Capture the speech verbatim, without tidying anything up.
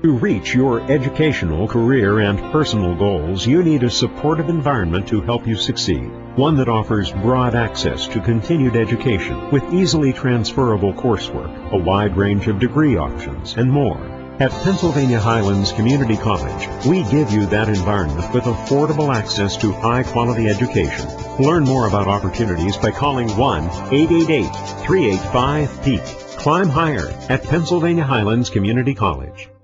To reach your educational, career, and personal goals, you need a supportive environment to help you succeed. One that offers broad access to continued education with easily transferable coursework, a wide range of degree options, and more. At Pennsylvania Highlands Community College, we give you that environment with affordable access to high-quality education. Learn more about opportunities by calling one eight eight eight, three eight five, P E A K. Climb higher at Pennsylvania Highlands Community College.